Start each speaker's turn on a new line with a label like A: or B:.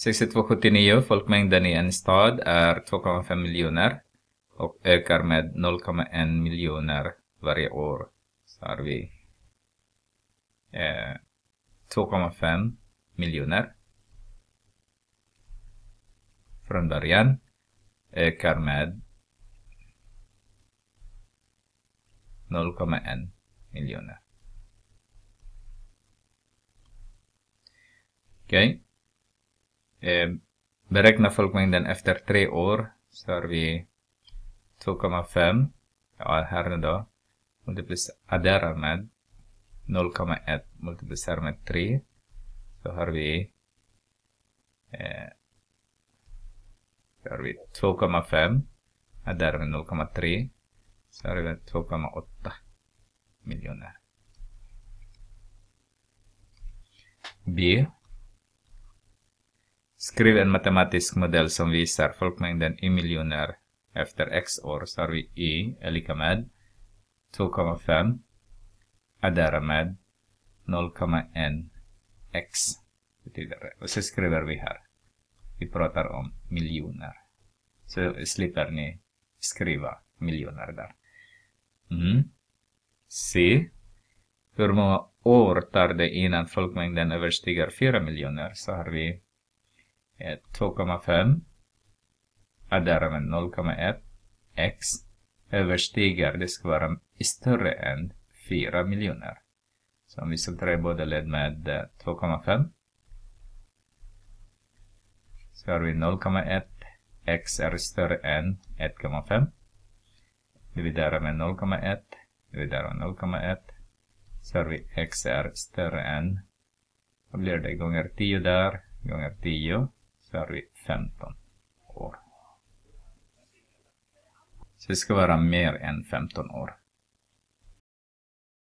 A: 6279, folkmängden i en stad är 2,5 miljoner och ökar med 0,1 miljoner varje år. Så har vi 2,5 miljoner från början, ökar med 0,1 miljoner. Okej. Beräkna folkmängden efter 3 år. Så har vi 2,5. Ja, här då. Adderar med 0,1 multiplicerar med 3. Så har vi 2,5. Adderar med 0,3. Så har vi 2,8 miljoner. B. Skriv en matematisk modell som visar folkmängden i miljoner efter x år. Så har vi y är lika med 2,5 addera med 0,1 x betyder det. Och så skriver vi här. Vi pratar om miljoner. Så slipper ni skriva miljoner där. C. Hur många år tar det innan folkmängden överstiger 4 miljoner? Så har vi 2,5 addera med 0,1 x överstiger, det ska vara större än 4 miljoner. Så om vi subtraherar båda led med 2,5 så har vi 0,1 x är större än 1,5 dividerar med 0,1 dividerar med 0,1 så har vi x är större än, vad blir det, gånger 10 där, gånger 10 så har vi 15 år. Så det ska vara mer än 15 år.